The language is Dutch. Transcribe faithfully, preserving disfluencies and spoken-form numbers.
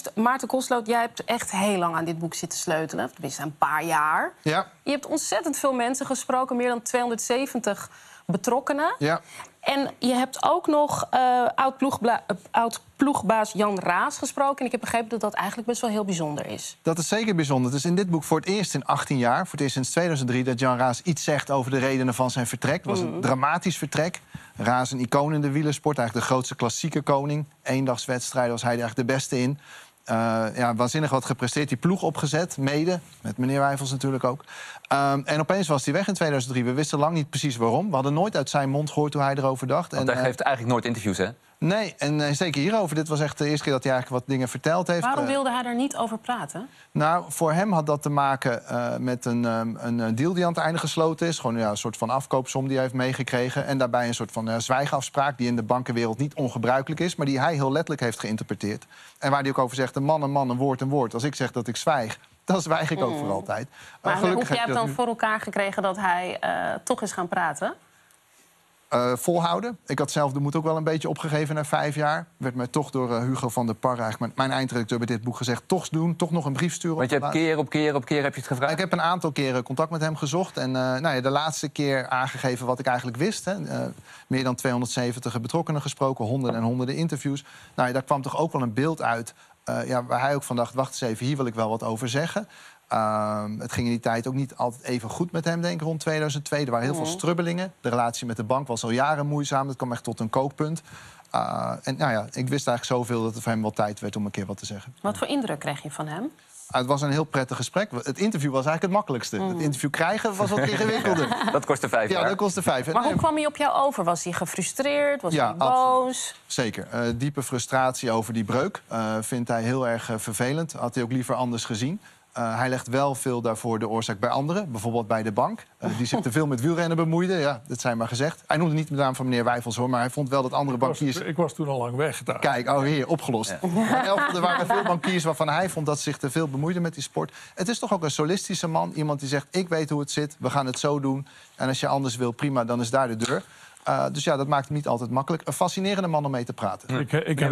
Joost, Maarten Kosloot, jij hebt echt heel lang aan dit boek zitten sleutelen. Tenminste, een paar jaar. Ja. Je hebt ontzettend veel mensen gesproken, meer dan tweehonderdzeventig betrokkenen. Ja. En je hebt ook nog uh, oud-ploegba- uh, oud-ploegbaas Jan Raas gesproken. En ik heb begrepen dat dat eigenlijk best wel heel bijzonder is. Dat is zeker bijzonder. Het is in dit boek voor het eerst in achttien jaar... voor het eerst sinds tweeduizend drie dat Jan Raas iets zegt over de redenen van zijn vertrek. Het was een mm. dramatisch vertrek. Raas een icoon in de wielersport, eigenlijk de grootste klassieke koning. Eendagswedstrijden was hij er eigenlijk de beste in. Uh, ja, waanzinnig wat gepresteerd. Die ploeg opgezet, mede. Met meneer Wijfels natuurlijk ook. Um, en opeens was hij weg in tweeduizend drie. We wisten lang niet precies waarom. We hadden nooit uit zijn mond gehoord hoe hij erover dacht. Want en, hij geeft uh, eigenlijk nooit interviews, hè? Nee, en uh, zeker hierover. Dit was echt de eerste keer dat hij eigenlijk wat dingen verteld heeft. Waarom wilde hij daar niet over praten? Nou, voor hem had dat te maken uh, met een, um, een deal die aan het einde gesloten is. Gewoon ja, een soort van afkoopsom die hij heeft meegekregen. En daarbij een soort van uh, zwijgafspraak die in de bankenwereld niet ongebruikelijk is, maar die hij heel letterlijk heeft geïnterpreteerd. En waar hij ook over zegt, een man, een man, een woord, een woord. Als ik zeg dat ik zwijg, dan zwijg ik ook mm. voor altijd. Maar uh, gelukkig hoe heb je dan nu voor elkaar gekregen dat hij uh, toch is gaan praten? Uh, volhouden. Ik had zelf de moed ook wel een beetje opgegeven na vijf jaar. Werd mij toch door uh, Hugo van der Parre, eigenlijk mijn eindredacteur bij dit boek, gezegd: toch doen, toch nog een brief sturen. Want je hebt keer op keer op keer heb je het gevraagd? Ik heb een aantal keren contact met hem gezocht. En uh, nou ja, de laatste keer aangegeven wat ik eigenlijk wist. Hè. Uh, meer dan tweehonderdzeventig betrokkenen gesproken, honderden en honderden interviews. Nou ja, daar kwam toch ook wel een beeld uit uh, ja, waar hij ook van dacht: wacht eens even, hier wil ik wel wat over zeggen. Uh, het ging in die tijd ook niet altijd even goed met hem, denk ik, rond tweeduizend twee. Er waren heel veel strubbelingen. De relatie met de bank was al jaren moeizaam. Dat kwam echt tot een kookpunt. Uh, en nou ja, ik wist eigenlijk zoveel dat het voor hem wel tijd werd om een keer wat te zeggen. Wat voor indruk kreeg je van hem? Uh, het was een heel prettig gesprek. Het interview was eigenlijk het makkelijkste. Mm. Het interview krijgen was wat ingewikkelder. Dat kostte vijf jaar. Ja, dat kostte vijf. Maar hoe kwam hij op jou over? Was hij gefrustreerd? Was ja, hij boos? Absoluut. Zeker. Uh, diepe frustratie over die breuk. Uh, vindt hij heel erg uh, vervelend. Had hij ook liever anders gezien. Uh, hij legt wel veel daarvoor de oorzaak bij anderen. Bijvoorbeeld bij de bank. Uh, die zich te veel met wielrennen bemoeide. Ja, dat zijn maar gezegd. Hij noemde niet de naam van meneer Wijfels, hoor. Maar hij vond wel dat andere bankiers... Ik was, ik was toen al lang weg daar. Kijk, oh hier, opgelost. Ja. Er waren veel bankiers waarvan hij vond dat ze zich te veel bemoeiden met die sport. Het is toch ook een solistische man. Iemand die zegt, ik weet hoe het zit. We gaan het zo doen. En als je anders wil, prima, dan is daar de deur. Uh, dus ja, dat maakt het niet altijd makkelijk. Een fascinerende man om mee te praten. Ik, ik